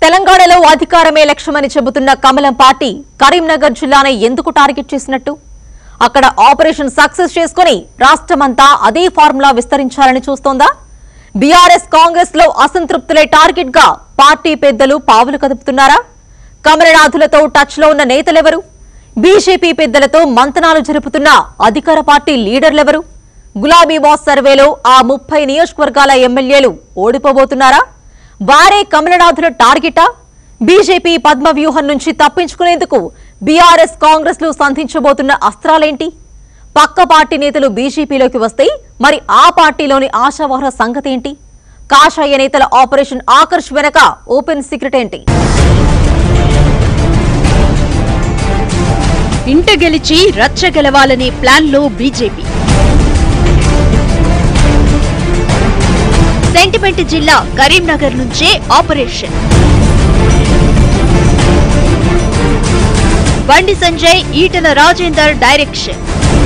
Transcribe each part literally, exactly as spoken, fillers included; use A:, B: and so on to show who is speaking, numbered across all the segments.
A: తెలంగాణలో అధికారమే లక్ష్యమని చెబుతున్న కమలం పార్టీ కరీంనగర్ జిల్లాను ఎందుకు టార్గెట్ చేసినట్టు? అక్కడ ఆపరేషన్ సక్సెస్ చేసుకుని రాష్ట్రమంతా అదే ఫార్ములా విస్తరించాలని చూస్తోందా? బీఆర్ఎస్ కాంగ్రెస్ లో అసంతృప్తులే టార్గెట్ గా పార్టీ పెద్దలు పావులు కదుపుతున్నారా? కమలనాథులతో టచ్ లో ఉన్న నేతలెవరు? బీజేపీ పెద్దలతో మంతనాలు జరుపుతున్న అధికార పార్టీ లీడర్లెవరు? గులాబీ బాస్ సర్వేలో ఆ ముప్పై నియోజకవర్గాల ఎమ్మెల్యేలు ఓడిపోబోతున్నారా? వారే కమలనాథుల టార్గెటా? బీజేపీ పద్మ వ్యూహం నుంచి తప్పించుకునేందుకు బీఆర్ఎస్ కాంగ్రెస్ లు సంధించబోతున్న అస్త్రాలేంటి? పక్క పార్టీ నేతలు బీజేపీలోకి వస్తే మరి ఆ పార్టీలోని ఆశావహ సంగతేంటి? కాషాయ నేతల ఆపరేషన్ ఆకర్ష్ వెనక ఓపెన్ సీక్రెట్ ఏంటి?
B: ఇంట గెలిచి రచ్చ గెలవాలనే ప్లాన్ లో బీజేపీ. సెంటిమెంట్ జిల్లా కరీంనగర్ నుంచే operation. Bandi Sanjay, Etela Rajender direction.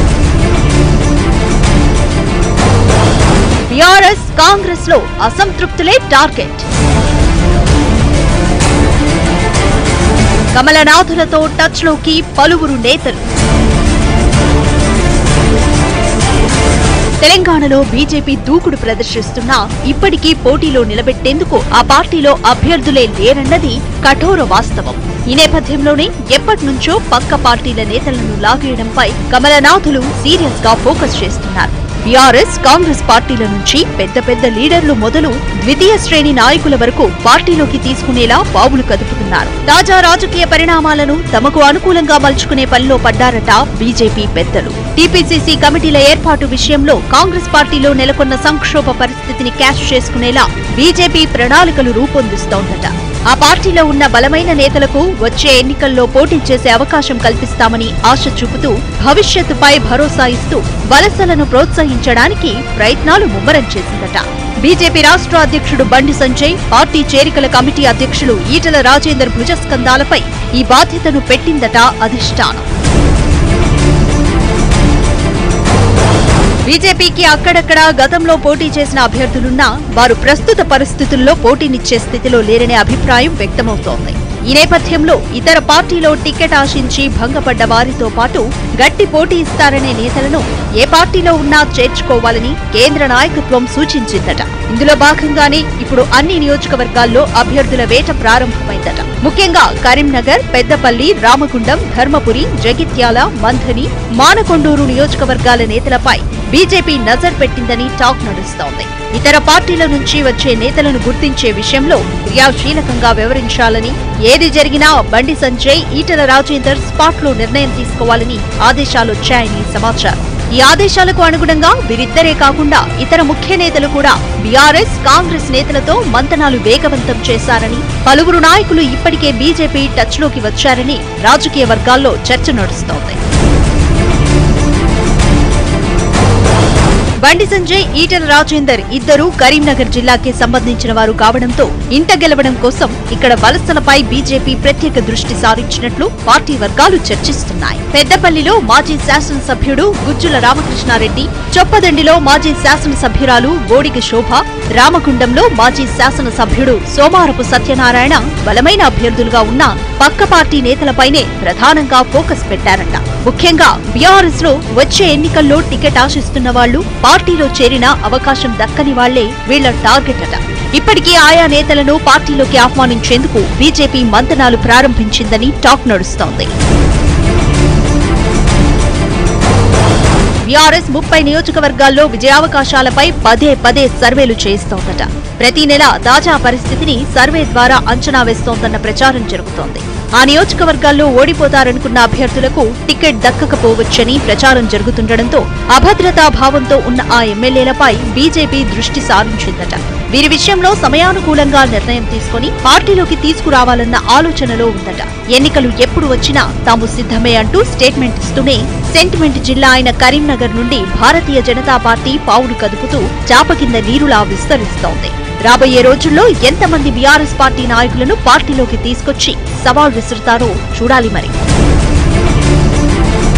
B: BRS Congress లో అసంతృప్తులే టార్గెట్. కమలనాథులతో టచ్ లోకి పలువురు నేతలు. తెలంగాణలో బీజేపీ దూకుడు ప్రదర్శిస్తున్నా ఇప్పటికీ పోటీలో నిలబెట్టేందుకు ఆ పార్టీలో అభ్యర్థులే లేరన్నది కఠోర వాస్తవం. ఈ నేపథ్యంలోనే ఎప్పటినుంచో పక్క పార్టీల నేతలను లాగేయడంపై కమలనాథులు సీరియస్ గా ఫోకస్ చేస్తున్నారు. బీఆర్ఎస్ కాంగ్రెస్ పార్టీల నుంచి పెద్ద పెద్ద లీడర్లు మొదలు ద్వితీయ శ్రేణి నాయకుల వరకు పార్టీలోకి తీసుకునేలా పావులు కదుపుతున్నారు. తాజా రాజకీయ పరిణామాలను తమకు అనుకూలంగా మలుచుకునే పనిలో పడ్డారట బీజేపీ పెద్దలు. టీపీసీసీ కమిటీల ఏర్పాటు విషయంలో కాంగ్రెస్ పార్టీలో నెలకొన్న సంక్షోభ పరిస్థితిని క్యాష్ చేసుకునేలా బీజేపీ ప్రణాళికలు రూపొందిస్తోందట. ఆ పార్టీలో ఉన్న బలమైన నేతలకు వచ్చే ఎన్నికల్లో పోటీ చేసే అవకాశం కల్పిస్తామని ఆశ చూపుతూ భవిష్యత్తుపై భరోసా ఇస్తూ వలసలను ప్రోత్సహించడానికి ప్రయత్నాలు ముమ్మరం చేసిందట. బీజేపీ రాష్ట్ర అధ్యక్షుడు బండి సంజయ్, పార్టీ చేరికల కమిటీ అధ్యక్షులు ఈటల రాజేందర్ భుజస్కంధాలపై ఈ బాధ్యతను పెట్టిందట అధిష్టానం. బీజేపీకి అక్కడక్కడా గతంలో పోటీ చేసిన అభ్యర్థులున్నా వారు ప్రస్తుత పరిస్థితుల్లో పోటీనిచ్చే స్థితిలో లేరనే అభిప్రాయం వ్యక్తమవుతోంది. ఈ నేపథ్యంలో ఇతర పార్టీలో టికెట్ ఆశించి భంగపడ్డ వారితో పాటు గట్టి పోటీ ఇస్తారనే నేతలను ఏ పార్టీలో ఉన్నా చేర్చుకోవాలని కేంద్ర నాయకత్వం సూచించిందట. ఇందులో భాగంగానే ఇప్పుడు అన్ని నియోజకవర్గాల్లో అభ్యర్థుల వేట ప్రారంభమైందట. ముఖ్యంగా కరీంనగర్, పెద్దపల్లి, రామగుండం, ధర్మపురి, జగిత్యాల, మంథని, మానకొండూరు నియోజకవర్గాల నేతలపై బీజేపీ నజర్ పెట్టిందని టాక్ నడుస్తోంది. ఇతర పార్టీల నుంచి వచ్చే నేతలను గుర్తించే విషయంలో క్రియాశీలకంగా వ్యవహరించాలని, ఏది జరిగినా బండి సంజయ్, ఈటల రాజేందర్ స్పాట్ లో నిర్ణయం తీసుకోవాలని ఆదేశాలొచ్చాయని సమాచారం. ఈ ఆదేశాలకు అనుగుణంగా వీరిద్దరే కాకుండా ఇతర ముఖ్య నేతలు కూడా బీఆర్ఎస్ కాంగ్రెస్ నేతలతో మంతనాలు వేగవంతం చేశారని, పలువురు నాయకులు ఇప్పటికే బీజేపీ టచ్ లోకి వచ్చారని రాజకీయ వర్గాల్లో చర్చ నడుస్తోంది. బండి సంజయ్, ఈటల రాజేందర్ ఇద్దరూ కరీంనగర్ జిల్లాకి సంబంధించిన వారు కావడంతో ఇంట గెలవడం కోసం ఇక్కడ వలసలపై బీజేపీ ప్రత్యేక దృష్టి సారించినట్లు పార్టీ వర్గాలు చర్చిస్తున్నాయి. పెద్దపల్లిలో మాజీ శాసనసభ్యుడు గుజ్జుల రామకృష్ణారెడ్డి, చొప్పదండిలో మాజీ శాసనసభ్యురాలు బోడిగ శోభ, రామగుండంలో మాజీ శాసనసభ్యుడు సోమారపు సత్యనారాయణ బలమైన అభ్యర్థులుగా ఉన్న పక్క పార్టీ నేతలపైనే ప్రధానంగా ఫోకస్ పెట్టారట. ముఖ్యంగా బీఆర్ఎస్ లో వచ్చే ఎన్నికల్లో టికెట్ ఆశిస్తున్న వాళ్లు, పార్టీలో చేరిన అవకాశం దక్కని వాళ్లే వీళ్ల టార్గెట్ అట. ఇప్పటికీ ఆయా నేతలను పార్టీలోకి ఆహ్వానించేందుకు బీజేపీ మంతనాలు ప్రారంభించిందని టాక్ నడుస్తోంది. బీఆర్ఎస్ ముప్పై నియోజకవర్గాల్లో విజయావకాశాలపై పదే పదే సర్వేలు చేస్తోందట. ప్రతి నెల తాజా పరిస్థితిని సర్వే ద్వారా అంచనా వేస్తోందన్న ప్రచారం జరుగుతోంది. ఆ నియోజకవర్గాల్లో ఓడిపోతారనుకున్న అభ్యర్థులకు టికెట్ దక్కకపోవచ్చని ప్రచారం జరుగుతుండటంతో అభద్రతా భావంతో ఉన్న ఆ ఎమ్మెల్యేలపై బీజేపీ దృష్టి సారించిందట. వీరి విషయంలో సమయానుకూలంగా నిర్ణయం తీసుకుని పార్టీలోకి తీసుకురావాలన్న ఆలోచనలో ఉందట. ఎన్నికలు ఎప్పుడు వచ్చినా తాము సిద్ధమే అంటూ స్టేట్మెంట్ ఇస్తూనే సెంటిమెంట్ జిల్లా అయిన కరీంనగర్ నుండి భారతీయ జనతా పార్టీ పావులు కదుపుతూ చాప కింద నీరులా విస్తరిస్తోంది. రాబోయే రోజుల్లో ఎంతమంది బీఆర్ఎస్ పార్టీ నాయకులను పార్టీలోకి తీసుకొచ్చి సవాల్ విసురుతారో చూడాలి మరి.